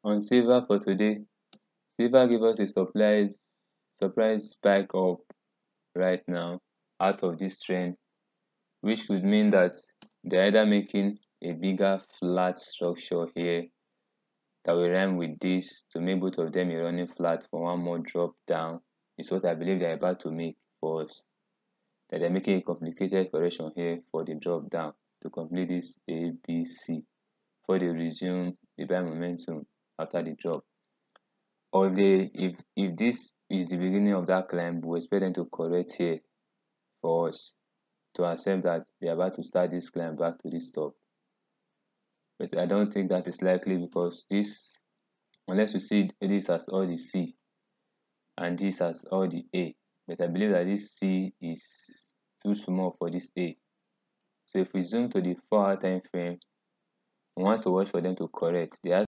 On silver for today, silver give us a surprise spike up right now out of this trend, which could mean that they're either making a bigger flat structure here that will rhyme with this to make both of them a running flat for one more drop down is what I believe they're about to make for us. That they're making a complicated correction here for the drop down to complete this ABC before they resume the buy momentum after the drop. Or if this is the beginning of that climb, we expect them to correct here for us to accept that they're about to start this climb back to this top. But I don't think that is likely because this, unless you see this as all the C and this as all the A, but I believe that this C is too small for this A. So if we zoom to the 4-hour time frame, we want to watch for them to correct. They